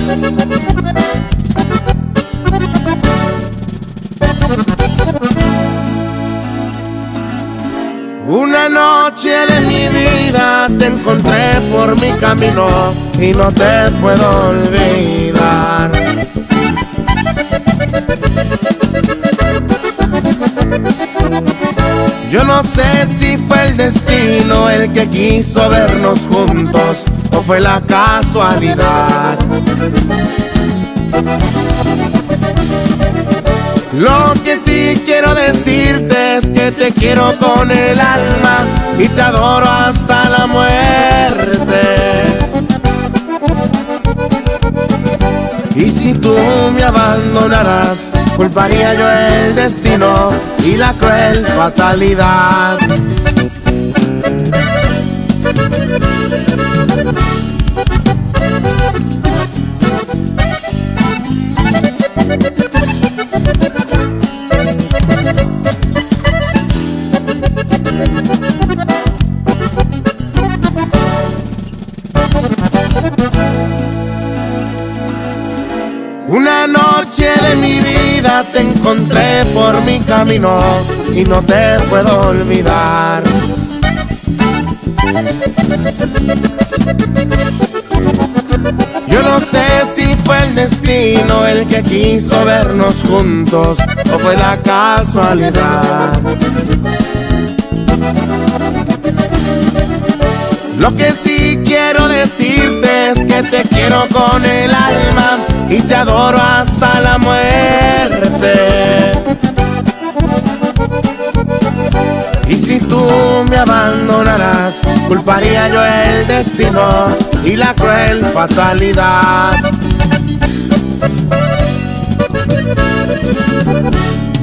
Una noche de mi vida te encontré por mi camino y no te puedo olvidar. Yo no sé si fue el destino el que quiso vernos juntos o fue la casualidad. Lo que sí quiero decirte es que te quiero con el alma y te adoro hasta la muerte. Y si tú me abandonaras, culparía yo el destino y la cruel fatalidad. Una noche de mi vida te encontré por mi camino y no te puedo olvidar. Yo no sé si fue el destino el que quiso vernos juntos o fue la casualidad. Lo que sí quiero decirte es que te quiero con el alma y te adoro hasta la muerte. Y si tú me abandonaras, culparía yo el destino y la cruel fatalidad.